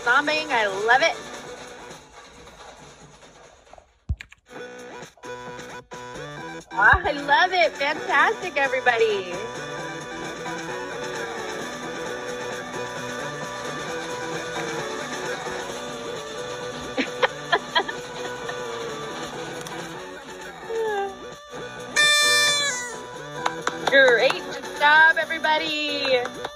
bombing. I love it. Oh, I love it. Fantastic, everybody. Great job, everybody.